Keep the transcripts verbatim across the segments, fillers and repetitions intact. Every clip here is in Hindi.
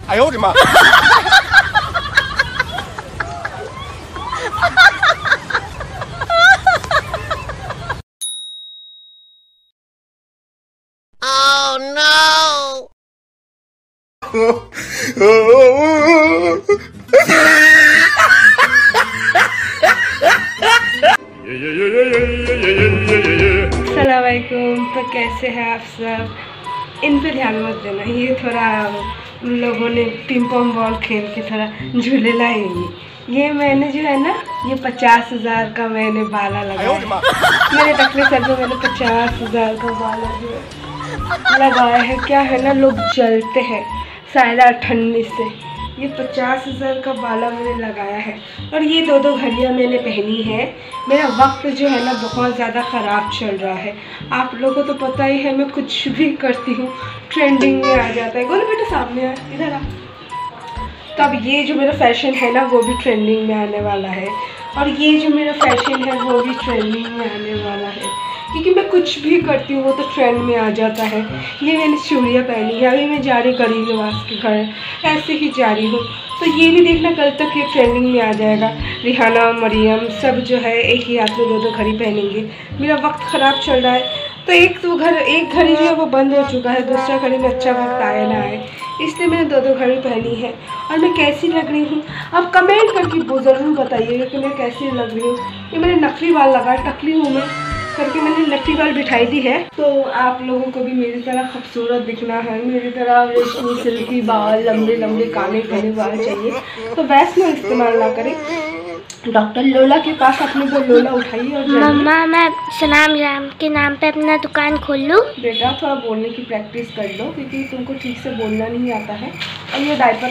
आयो रे माँ। Oh no! अस्सलामुअलैकुम। तो कैसे हैं आप सब? इन पे ध्यान मत देना, ये थोड़ा लोगों ने पिंग पोंग बॉल खेल के थोड़ा झूले लाएंगे। ये मैंने जो है ना, ये पचास हजार का मैंने बाला लगाया है। मेरे टकले सर में मैंने पचास हजार का बाला जो है लगाया है। क्या है ना, लोग जलते हैं शायद ठंडी से। ये पचास हजार का बाला मैंने लगाया है और ये दो दो घड़ियाँ मैंने पहनी है। मेरा वक्त जो है ना बहुत ज़्यादा ख़राब चल रहा है। आप लोगों को तो पता ही है, मैं कुछ भी करती हूँ ट्रेंडिंग में आ जाता है। बोलो बेटा सामने आ, इधर आ। तब ये जो मेरा फैशन है ना वो भी ट्रेंडिंग में आने वाला है और ये जो मेरा फैशन है वो भी ट्रेंडिंग में आने वाला है, क्योंकि मैं कुछ भी करती हूँ वो तो ट्रेंड में आ जाता है। ये मैंने चूड़ियाँ पहनी है, अभी मैं जा रही गरीब नवाज के घर, ऐसे ही जा रही हूँ। तो ये भी देखना कल तक ये ट्रेंडिंग में आ जाएगा। रिहाना मरियम सब जो है एक ही हाथ में दो दो घड़ी पहनेंगे। मेरा वक्त ख़राब चल रहा है तो एक तो घर एक घड़ी जो है वो बंद हो चुका है, दूसरा घड़ी में अच्छा वक्त आए ना आए, इसलिए मैंने दो दो घड़ी पहनी है। और मैं कैसी लग रही हूँ आप कमेंट करके ज़रूर बताइएगा कि मैं कैसी लग रही हूँ। ये मैंने नकली बाल लगाए, टकली हूँ मैं करके मैंने नकली बाल बिठाई दी है। तो आप लोगों को भी मेरी तरह खूबसूरत दिखना है, मेरी तरह रेशमी सिल्की बाल, लंबे लंबे काले घने बाल चाहिए तो वैसे में इस्तेमाल ना करें। डॉक्टर लोला के पास अपने वो लोला उठाइए और मम्मा मैं सनाम राम के नाम पे अपना दुकान खोल लूँ? बेटा थोड़ा बोलने की प्रैक्टिस कर लो, क्योंकि तुमको ठीक से बोलना नहीं आता है। और ये डायपर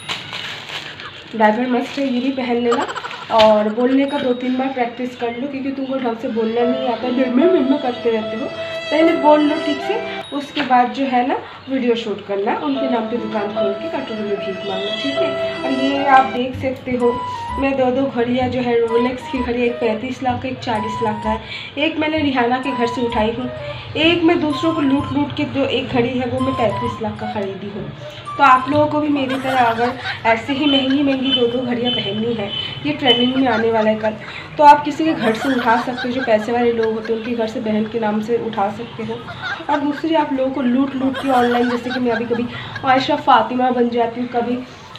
डायपर मस्त है, ये भी पहन लेना और बोलने का दो तीन बार प्रैक्टिस कर लो, क्योंकि तुमको ढंग से बोलना नहीं आता है, मिर्मे मिर्मे करते रहते हो। पहले बोल लो ठीक से, उसके बाद जो है ना वीडियो शूट करना, उनके नाम पे दुकान खोल के कटोरी में भीख मांगना, ठीक है। और ये आप देख सकते हो मैं दो दो घड़ियाँ जो है रोलेक्स की घड़ी, एक पैंतीस लाख का एक चालीस लाख का है। एक मैंने रिहाना के घर से उठाई हूँ, एक मैं दूसरों को लूट लूट के जो एक घड़ी है वो मैं पैंतीस लाख का खरीदी हूँ। तो आप लोगों को भी मेरी तरह अगर ऐसे ही महंगी महंगी दो दो घड़ियाँ पहननी है, ये ट्रेंडिंग में आने वाला है कल, तो आप किसी के घर से उठा सकते हो। जो पैसे वाले लोग होते हैं उनके घर से बहन के नाम से उठा सकते हो। और दूसरी आप लोगों को लूट लूट के ऑनलाइन, जैसे कि मैं अभी कभी आयशा फातिमा बन जाती हूँ, कभी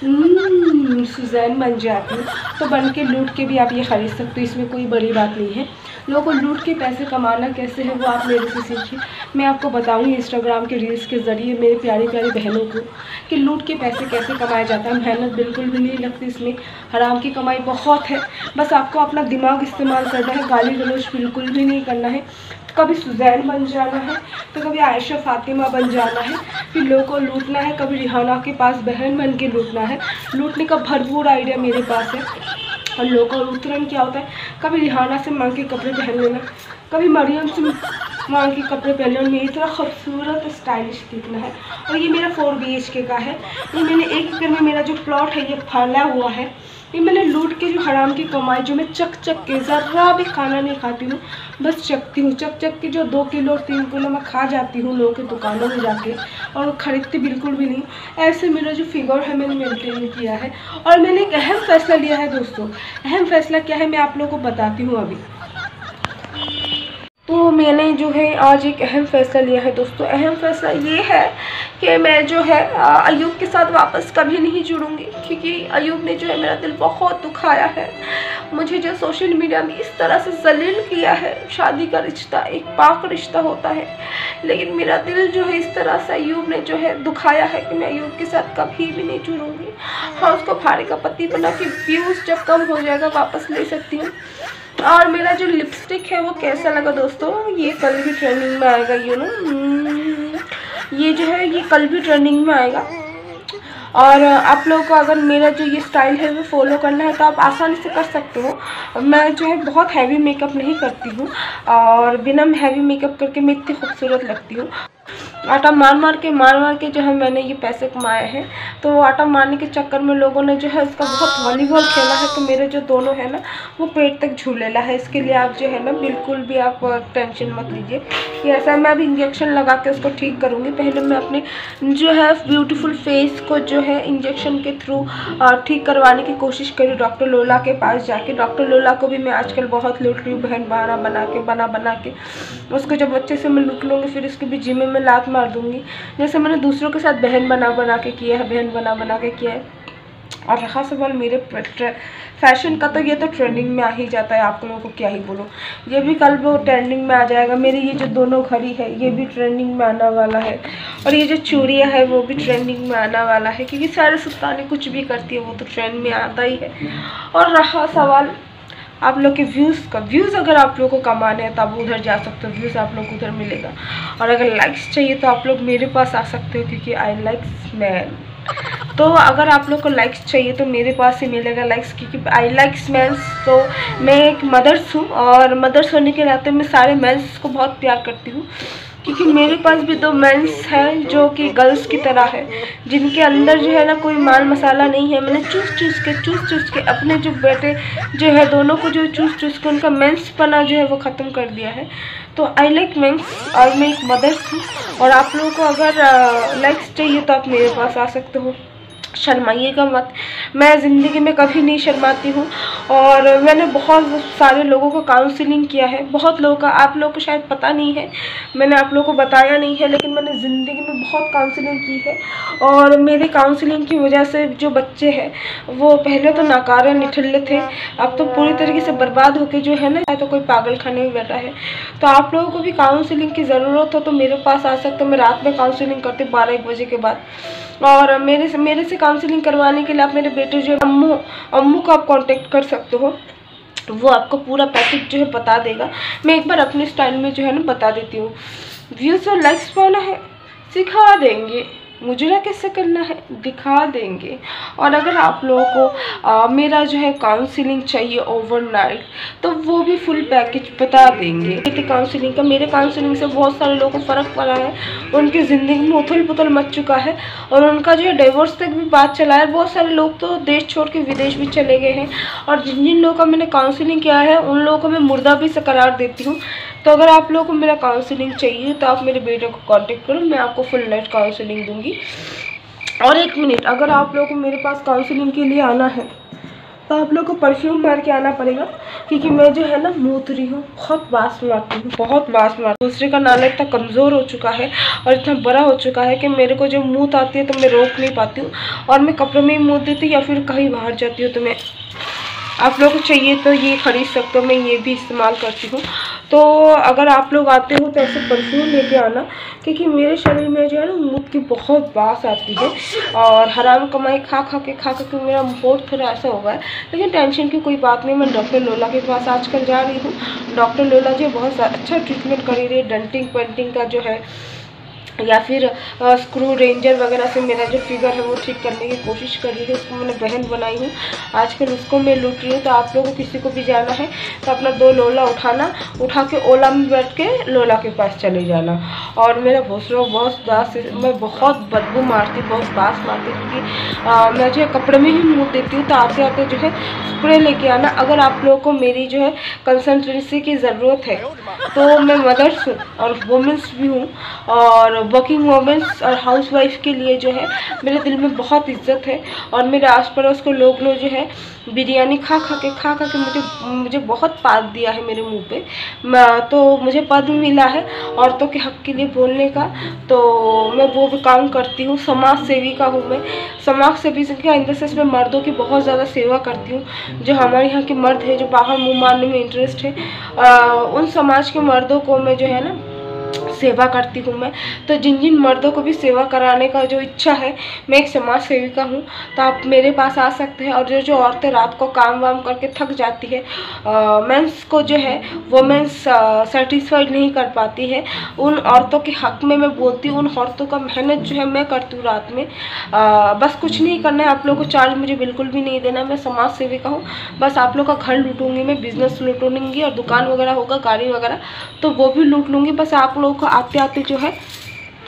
सुजैन बन जाती हूँ, तो बन के लूट के भी आप ये ख़रीद सकते हो, इसमें कोई बड़ी बात नहीं है। लोगों को लूट के पैसे कमाना कैसे है वो आप मेरे से सीखिए। मैं आपको बताऊँगी इंस्टाग्राम के रील्स के ज़रिए मेरे प्यारी प्यारी बहनों को कि लूट के पैसे कैसे कमाया जाता है। मेहनत बिल्कुल भी नहीं लगती इसमें, हराम की कमाई बहुत है। बस आपको अपना दिमाग इस्तेमाल करना है, गाली गलौज बिल्कुल भी नहीं करना है। कभी सुजैन बन जाना है तो कभी आयशा फातिमा बन जाना है, फिर लोगों को लूटना है। कभी रिहाना के पास बहन बन के लूटना है। लूटने का भरपूर आइडिया मेरे पास है। और लोगों का उत्तरण क्या होता है, कभी रिहाना से मांग के कपड़े पहन लेना, कभी मरियम से मांग के कपड़े पहन लेना, मेरी तरह खूबसूरत स्टाइलिश दिखना है। और ये मेरा फोर बी एच के का है। ये मैंने एक एकड़ में मेरा जो प्लॉट है ये फैला हुआ है। ये मैंने लूट के जो हराम की कमाई, जो मैं चक चक के ज़रा भी खाना नहीं खाती हूँ, बस चकती हूँ। चक चक के जो दो किलो और तीन किलो मैं खा जाती हूँ लोगों के दुकानों में जाके, और ख़रीदती बिल्कुल भी नहीं। ऐसे मेरा जो फिगर है मैंने मेंटेन किया है। और मैंने एक अहम फ़ैसला लिया है दोस्तों। अहम फ़ैसला क्या है मैं आप लोगों को बताती हूँ अभी। तो मैंने जो है आज एक अहम फ़ैसला लिया है दोस्तों। अहम फ़ैसला ये है कि मैं जो है अयूब के साथ वापस कभी नहीं जुड़ूंगी, क्योंकि अयूब ने जो है मेरा दिल बहुत दुखाया है। मुझे जो सोशल मीडिया में इस तरह से जलील किया है। शादी का रिश्ता एक पाक रिश्ता होता है, लेकिन मेरा दिल जो है इस तरह से अयूब ने जो है दुखाया है कि मैं अयूब के साथ कभी भी नहीं जुड़ूंगी। हाँ, उसको भाड़े का पति बना के व्यूज़ जब कम हो जाएगा वापस ले सकती हूँ। और मेरा जो लिपस्टिक है वो कैसा लगा दोस्तों, ये कल भी ट्रेंडिंग में आएगा। यू नो ये जो है ये कल भी ट्रेंडिंग में आएगा। और आप लोगों को अगर मेरा जो ये स्टाइल है वो फॉलो करना है तो आप आसानी से कर सकते हो। मैं जो है बहुत हैवी मेकअप नहीं करती हूँ और बिना हैवी मेकअप करके मैं इतनी खूबसूरत लगती हूँ। आटा मार मार के मार मार के जो है मैंने ये पैसे कमाए हैं। तो वो आटा मारने के चक्कर में लोगों ने जो है इसका बहुत वॉलीबॉल खेला है, तो मेरे जो दोनों है ना वो पेट तक झूलेला है। इसके लिए आप जो है ना बिल्कुल भी आप टेंशन मत लीजिए कि ऐसा मैं अभी इंजेक्शन लगा के उसको ठीक करूँगी। पहले मैं अपने जो है ब्यूटीफुल फेस को जो है इंजेक्शन के थ्रू ठीक करवाने की कोशिश करी डॉक्टर लोला के पास जाके। डॉक्टर लोला को भी मैं आजकल बहुत लूट रही हूँ, बहन बना बना के बना बना के उसको जब अच्छे से मैं लूट लूँगी फिर उसके भी जिम्मे में लात मार दूँगी, जैसे मैंने दूसरों के साथ बहन बना बना के किया है, बहन बना बना के किया है। और रहा सवाल मेरे फैशन का, तो ये तो ट्रेंडिंग में आ ही जाता है, आप लोगों को क्या ही बोलूँ, ये भी कल वो ट्रेंडिंग में आ जाएगा। मेरी ये जो दोनों घड़ी है ये भी ट्रेंडिंग में आने वाला है, और ये जो चूड़ियाँ है वो भी ट्रेंडिंग में आने वाला है, क्योंकि सारे सुल्तानी कुछ भी करती है वो तो ट्रेंड में आता ही है। और रहा सवाल आप लोग के व्यूज़ का, व्यूज़ अगर आप लोग को कमाने हैं तो आप उधर जा सकते हो, व्यूज़ आप लोग को उधर मिलेगा। और अगर लाइक्स चाहिए तो आप लोग मेरे पास आ सकते हो, क्योंकि आई लाइक्स मैन। तो अगर आप लोग को लाइक्स चाहिए तो मेरे पास ही मिलेगा लाइक्स, क्योंकि आई लाइक्स मैंस। तो मैं एक मदर्स हूँ, और मदर्स होने के नाते मैं सारे मैंस को बहुत प्यार करती हूँ, क्योंकि मेरे पास भी दो मेंस हैं जो कि गर्ल्स की तरह है, जिनके अंदर जो है ना कोई माल मसाला नहीं है। मैंने चूस चूस के चूस चूस के अपने जो बेटे जो है दोनों को जो चूस चूस के उनका मेंस पना जो है वो ख़त्म कर दिया है। तो आई लाइक मेंस, और मैं एक मदर्स हूँ। और आप लोगों को अगर लाइक्स चाहिए तो आप मेरे पास आ सकते हो, शर्माइएगा मत। मैं ज़िंदगी में कभी नहीं शर्माती हूँ, और मैंने बहुत सारे लोगों को काउंसलिंग किया है, बहुत लोगों का, आप लोगों को शायद पता नहीं है, मैंने आप लोगों को बताया नहीं है, लेकिन मैंने ज़िंदगी में बहुत काउंसलिंग की है। और मेरी काउंसलिंग की वजह से जो बच्चे हैं वो पहले तो नाकारे निठल्ले थे, अब तो पूरी तरीके से बर्बाद होके जो है ना तो कोई पागल खाने में बैठा है। तो आप लोगों को भी काउंसलिंग की ज़रूरत हो तो मेरे पास आ सकते हो। मैं रात में काउंसलिंग करती हूँ बारह एक बजे के बाद, और मेरे से मेरे से काउंसलिंग करवाने के लिए आप मेरे बेटे जो अम्मू अम्मू को आप कांटेक्ट कर सकते हो, वो आपको पूरा पैकेज जो है बता देगा। मैं एक बार अपने स्टाइल में जो है ना बता देती हूँ। व्यूज़ और लाइक्स पाना है सिखा देंगे, मुजरा कैसे करना है दिखा देंगे। और अगर आप लोगों को आ, मेरा जो है काउंसलिंग चाहिए ओवरनाइट, तो वो भी फुल पैकेज बता देंगे। काउंसलिंग का मेरे काउंसलिंग से बहुत सारे लोगों को फ़र्क पड़ा है, उनकी ज़िंदगी में उथल पुथल मच चुका है, और उनका जो है डिवोर्स तक भी बात चला है। बहुत सारे लोग तो देश छोड़ के विदेश भी चले गए हैं, और जिन जिन लोगों का मैंने काउंसलिंग किया है उन लोगों को मैं मुर्दा भी से करार देती हूँ। तो अगर आप लोगों को मेरा काउंसलिंग चाहिए तो आप मेरे बेटे को कांटेक्ट करो, मैं आपको फुल नाइट काउंसलिंग दूंगी। और एक मिनट, अगर आप लोगों को मेरे पास काउंसलिंग के लिए आना है तो आप लोगों को परफ्यूम मार के आना पड़ेगा, क्योंकि मैं जो है ना मूतरी हूँ, बहुत बास मारती हूँ, बहुत बास मारती हूँ। दूसरे का नाला इतना कमज़ोर हो चुका है और इतना बड़ा हो चुका है कि मेरे को जब मूत आती है तो मैं रोक नहीं पाती हूँ, और मैं कपड़े में ही मूत देती हूँ या फिर कहीं बाहर जाती हूँ। तो मैं आप लोगों को चाहिए तो ये ख़रीद सकते हो, मैं ये भी इस्तेमाल करती हूँ। तो अगर आप लोग आते हो तो ऐसे परफ्यूम लेके आना, क्योंकि मेरे शरीर में जो है ना मूत की बहुत बास आती है, और हराम कमाई खा खा के खा खा के मेरा बहुत थोड़ा ऐसा हो गया है। लेकिन टेंशन की कोई बात नहीं, मैं डॉक्टर लोला के पास आजकल जा रही हूँ। डॉक्टर लोला जो बहुत अच्छा ट्रीटमेंट कर रही है, डंटिंग पेंटिंग का जो है या फिर स्क्रू रेंजर वगैरह से मेरा जो फिगर है वो ठीक करने की कोशिश कर रही है। उसको मैंने बहन बनाई हूँ, आजकल उसको मैं लूट रही हूँ। तो आप लोगों को किसी को भी जाना है तो अपना दो लोला उठाना, उठा के ओला में बैठ के लोला के पास चले जाना। और मेरा भोसरा बहुत दास, मैं बहुत बदबू मारती, बहुत बास मारती, क्योंकि मैं जो है कपड़े में ही मुँह देती हूँ। तो आते आते जो है स्प्रे लेके आना। अगर आप लोगों को मेरी जो है कंसल्टेंसी की ज़रूरत है तो मैं मदर्स हूँ और वुमेंस भी हूँ, और वर्किंग वुमेंस और हाउस वाइफ के लिए जो है मेरे दिल में बहुत इज्जत है। और मेरे आस पड़ोस के लोग लोग जो है बिरयानी खा खा के खा खा के मुझे मुझे बहुत पाद दिया है मेरे मुंह पे, तो मुझे पद मिला है औरतों के हक़ के लिए बोलने का। तो मैं वो भी काम करती हूँ, समाज सेविका हूँ मैं। समाज सेवी के अंदर से मैं मर्दों की बहुत ज़्यादा सेवा करती हूँ। जो हमारे यहाँ के मर्द है जो बाहर मुँह मारने में इंटरेस्ट है, आ, उन समाज के मर्दों को मैं जो है ना सेवा करती हूँ मैं। तो जिन जिन मर्दों को भी सेवा कराने का जो इच्छा है, मैं एक समाज सेविका हूँ, तो आप मेरे पास आ सकते हैं। और जो जो औरतें रात को काम वाम करके थक जाती है, मेंस को जो है वो मेंस सेटिस्फाइड नहीं कर पाती है, उन औरतों के हक़ में मैं बोलती हूँ। उन औरतों का मेहनत जो है मैं करती हूँ रात में। आ, बस कुछ नहीं करना है, आप लोगों को चार्ज मुझे बिल्कुल भी नहीं देना। मैं समाज सेविका हूँ, बस आप लोग का घर लूटूंगी मैं, बिज़नेस लूटूंगी, और दुकान वगैरह होगा गाड़ी वगैरह तो वो भी लूट लूँगी। बस आप लोगों को आते आते जो है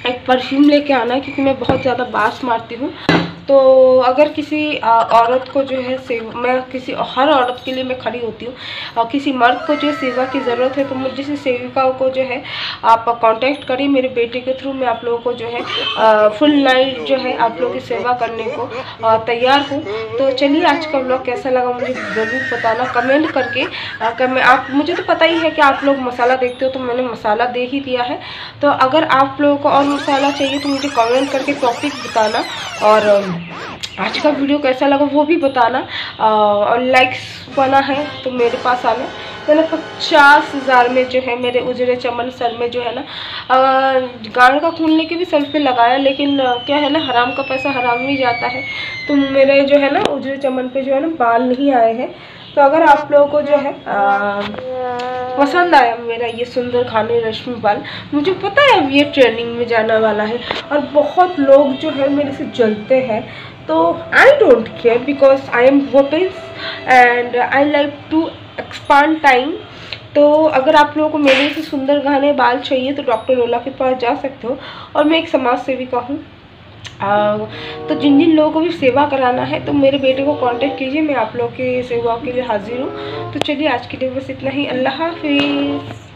एक परफ्यूम लेके आना है, क्योंकि मैं बहुत ज़्यादा बास मारती हूँ। तो अगर किसी औरत को जो है सेवा, मैं किसी हर औरत के लिए मैं खड़ी होती हूँ, और किसी मर्द को जो है सेवा की ज़रूरत है तो मुझ जैसे सेविकाओं को जो है आप कांटेक्ट करिए मेरे बेटे के थ्रू। मैं आप लोगों को जो है फुल नाइट जो है आप लोगों की सेवा करने को आ, तैयार हूँ। तो चलिए, आज का व्लॉग कैसा लगा मुझे ज़रूर बताना कमेंट करके। आ, कर मैं आप मुझे तो पता ही है कि आप लोग मसाला देखते हो, तो मैंने मसाला दे ही दिया है। तो अगर आप लोगों को और मसाला चाहिए तो मुझे कमेंट करके टॉपिक बताना, और आज का वीडियो कैसा लगा वो भी बताना। और लाइक्स बना है तो मेरे पास आना। मैंने पचास हज़ार में जो है मेरे उजरे चमन सर में जो है ना गाड़ का खून लेके भी सर पे लगाया, लेकिन आ, क्या है ना, हराम का पैसा हराम ही जाता है। तो मेरे जो है ना उजरे चमन पे जो है ना बाल नहीं आए हैं। तो अगर आप लोगों को जो है आ, पसंद आया मेरा ये सुंदर घने रेशमी बाल, मुझे पता है अब ये ट्रेनिंग में जाने वाला है और बहुत लोग जो है मेरे से जलते हैं, तो I don't care because I am women's and I like to expand time. तो अगर आप लोगों को मेरे से सुंदर घने बाल चाहिए तो डॉक्टर लोला के पास जा सकते हो, और मैं एक समाज सेविका हूँ। तो जिन जिन लोगों को भी सेवा कराना है तो मेरे बेटे को कांटेक्ट कीजिए, मैं आप लोगों की सेवाओं के लिए हाजिर हूँ। तो चलिए, आज के लिए बस इतना ही। अल्लाह हाफिज़।